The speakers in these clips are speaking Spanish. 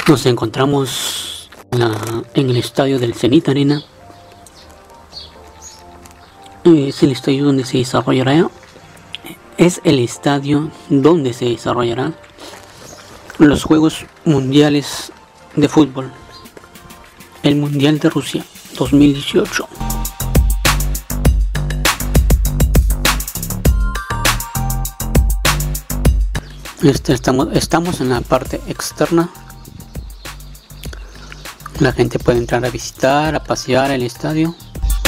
Nos encontramos en el estadio del Zenit Arena. Es el estadio donde se desarrollará. Es el estadio donde se desarrollarán los Juegos Mundiales de Fútbol. El Mundial de Rusia 2018. Estamos en la parte externa. La gente puede entrar a visitar, a pasear el estadio.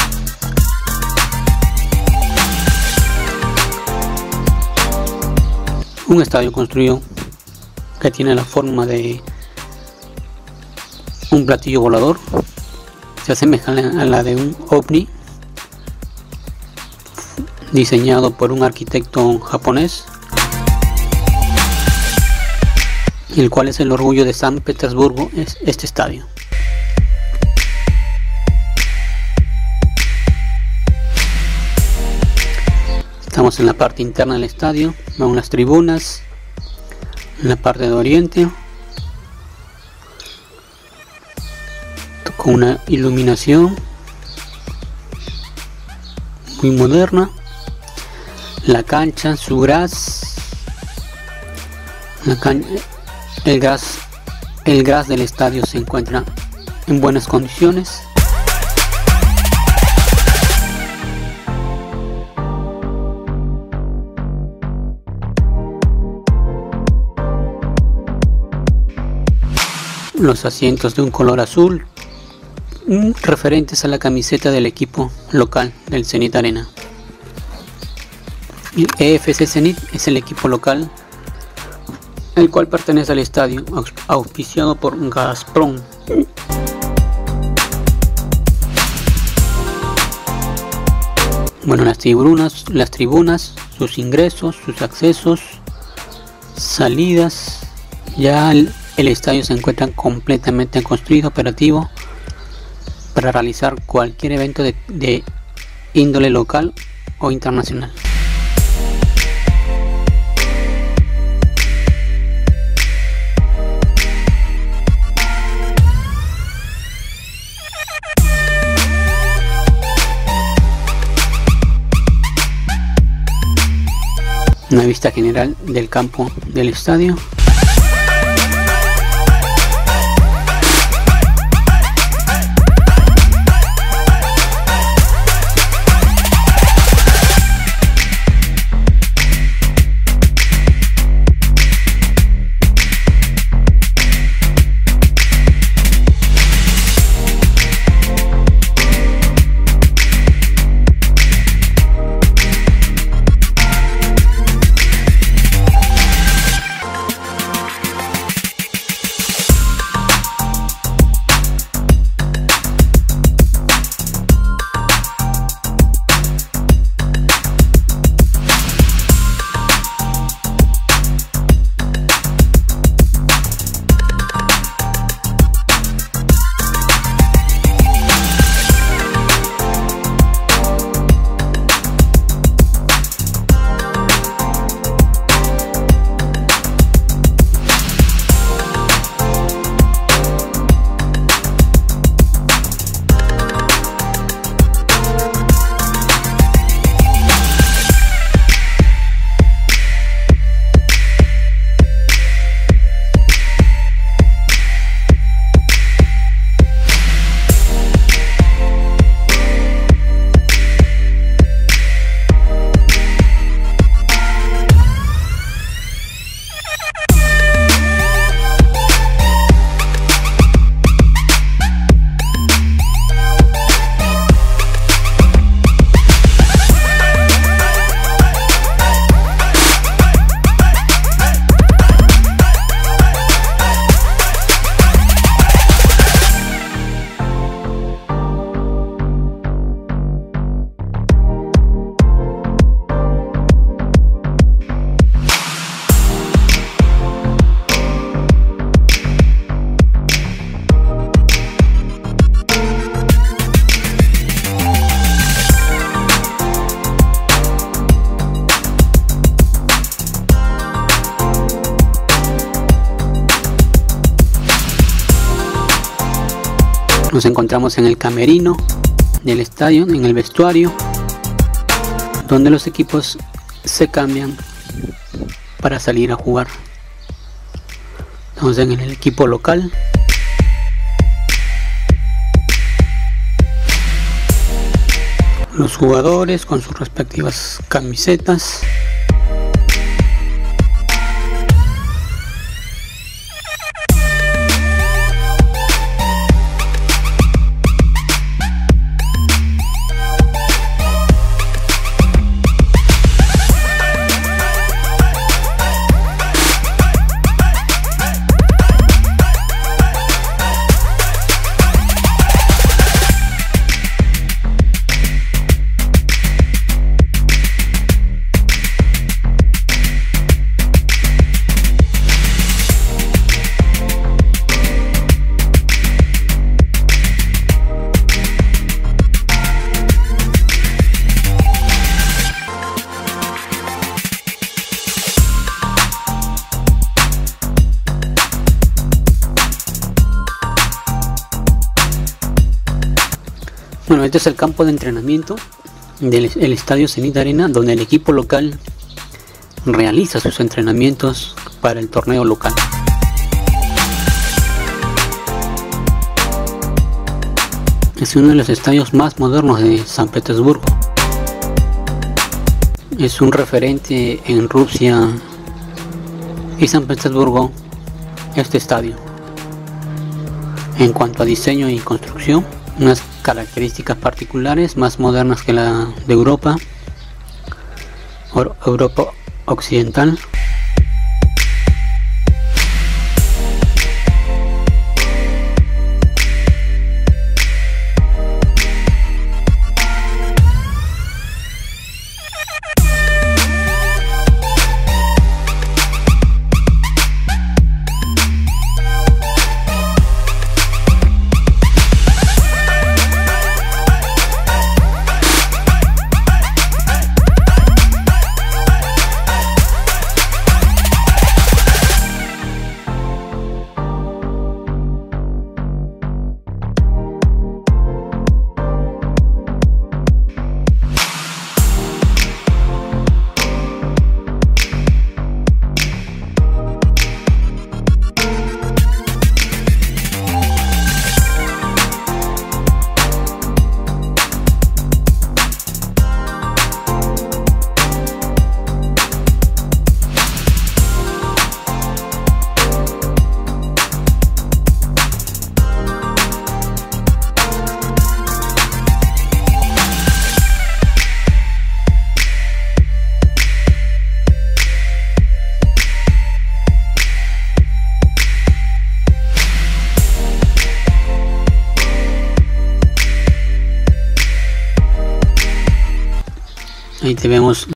Un estadio construido que tiene la forma de un platillo volador. Se asemeja a la de un ovni, diseñado por un arquitecto japonés, el cual es el orgullo de San Petersburgo, es este estadio. Estamos en la parte interna del estadio, van las tribunas, en la parte de oriente, con una iluminación muy moderna. La cancha, su gras, el gras del estadio se encuentra en buenas condiciones. Los asientos de un color azul, referentes a la camiseta del equipo local del Zenit Arena. El EFC Zenit es el equipo local, el cual pertenece al estadio, auspiciado por Gazprom. Bueno, las tribunas, sus ingresos, sus accesos, salidas. Ya el estadio se encuentra completamente construido, operativo, para realizar cualquier evento de índole local o internacional. Una vista general del campo del estadio. Nos encontramos en el camerino del estadio, en el vestuario, donde los equipos se cambian para salir a jugar. Estamos en el equipo local. Los jugadores con sus respectivas camisetas. Bueno, este es el campo de entrenamiento del estadio Zenit Arena, donde el equipo local realiza sus entrenamientos para el torneo local. Es uno de los estadios más modernos de San Petersburgo. Es un referente en Rusia y San Petersburgo este estadio. En cuanto a diseño y construcción, unas características particulares más modernas que la de Europa Occidental. Ahí te vemos.